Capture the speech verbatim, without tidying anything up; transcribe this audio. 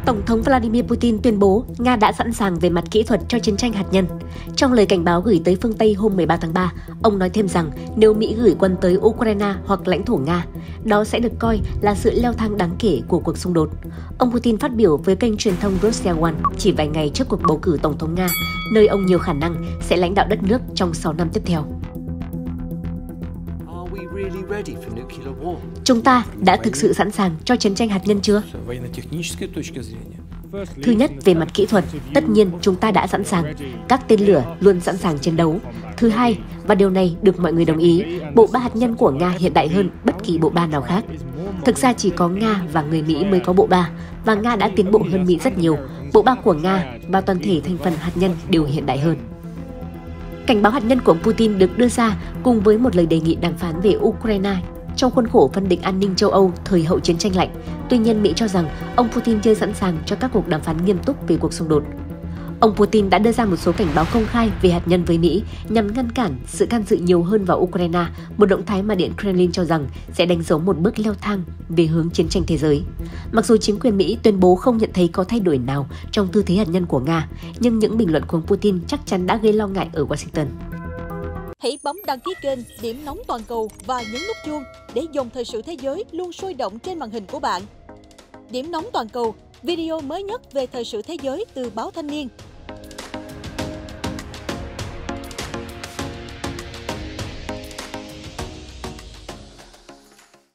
Tổng thống Vladimir Putin tuyên bố Nga đã sẵn sàng về mặt kỹ thuật cho chiến tranh hạt nhân. Trong lời cảnh báo gửi tới phương Tây hôm mười ba tháng ba, ông nói thêm rằng nếu Mỹ gửi quân tới Ukraine hoặc lãnh thổ Nga, đó sẽ được coi là sự leo thang đáng kể của cuộc xung đột. Ông Putin phát biểu với kênh truyền thông Russia One chỉ vài ngày trước cuộc bầu cử Tổng thống Nga, nơi ông nhiều khả năng sẽ lãnh đạo đất nước trong sáu năm tiếp theo. Chúng ta đã thực sự sẵn sàng cho chiến tranh hạt nhân chưa? Thứ nhất, về mặt kỹ thuật, tất nhiên chúng ta đã sẵn sàng. Các tên lửa luôn sẵn sàng chiến đấu. Thứ hai, và điều này được mọi người đồng ý, bộ ba hạt nhân của Nga hiện đại hơn bất kỳ bộ ba nào khác. Thực ra chỉ có Nga và người Mỹ mới có bộ ba, và Nga đã tiến bộ hơn Mỹ rất nhiều. Bộ ba của Nga và toàn thể thành phần hạt nhân đều hiện đại hơn. Cảnh báo hạt nhân của Putin được đưa ra cùng với một lời đề nghị đàm phán về Ukraine trong khuôn khổ phân định an ninh châu Âu thời hậu chiến tranh lạnh. Tuy nhiên, Mỹ cho rằng ông Putin chưa sẵn sàng cho các cuộc đàm phán nghiêm túc về cuộc xung đột. Ông Putin đã đưa ra một số cảnh báo công khai về hạt nhân với Mỹ nhằm ngăn cản sự can dự nhiều hơn vào Ukraine, một động thái mà Điện Kremlin cho rằng sẽ đánh dấu một bước leo thang về hướng chiến tranh thế giới. Mặc dù chính quyền Mỹ tuyên bố không nhận thấy có thay đổi nào trong tư thế hạt nhân của Nga, nhưng những bình luận của ông Putin chắc chắn đã gây lo ngại ở Washington. Hãy bấm đăng ký kênh Điểm Nóng Toàn cầu và nhấn nút chuông để dòng thời sự thế giới luôn sôi động trên màn hình của bạn. Điểm Nóng Toàn cầu, video mới nhất về thời sự thế giới từ báo Thanh niên,